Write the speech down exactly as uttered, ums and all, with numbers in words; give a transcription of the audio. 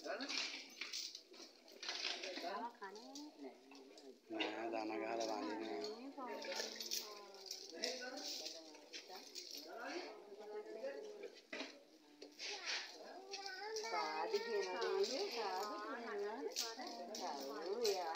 Nah, दाना गहरा बांधी ने शादी के ना ये शादी के ना शादी या